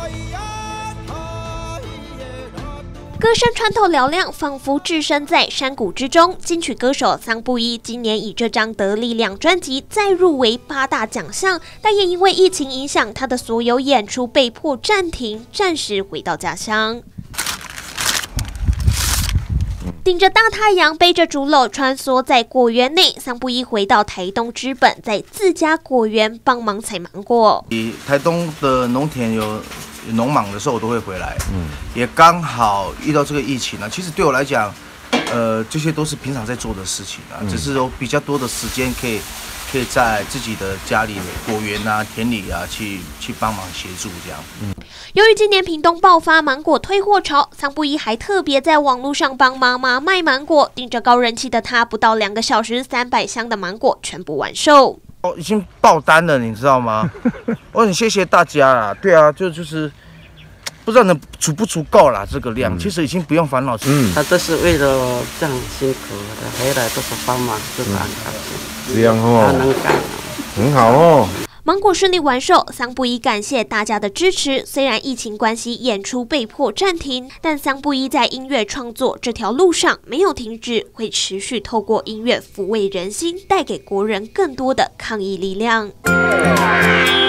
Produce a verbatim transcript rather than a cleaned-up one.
歌声穿透嘹亮，仿佛置身在山谷之中。金曲歌手桑布伊今年以这张《得力量》专辑再入围八大奖项，但也因为疫情影响，他的所有演出被迫暂停，暂时回到家乡。顶着大太阳，背着竹篓穿梭在果园内，桑布伊回到台东知本，在自家果园帮忙采芒果。 台东的农田有农忙的时候，我都会回来。嗯，也刚好遇到这个疫情啊。其实对我来讲，呃，这些都是平常在做的事情啊，嗯、只是有比较多的时间可以可以在自己的家里果园啊、田里啊去去帮忙协助这样。嗯。 由于今年屏东爆发芒果退货潮，桑布伊还特别在网络上帮妈妈卖芒果。顶着高人气的他，不到两个小时，三百箱的芒果全部完售。 哦，已经爆单了，你知道吗？我很谢谢大家啦。对啊，就就是不知道能足不足够啦，这个量、嗯、其实已经不用烦恼。 嗯，他都是为了这样辛苦的，回来都是帮忙，就是很高兴。 这样哦， 他能干， 很好哦。 芒果顺利完售，桑布伊感谢大家的支持。虽然疫情关系演出被迫暂停，但桑布伊在音乐创作这条路上没有停止，会持续透过音乐抚慰人心，带给国人更多的抗疫力量。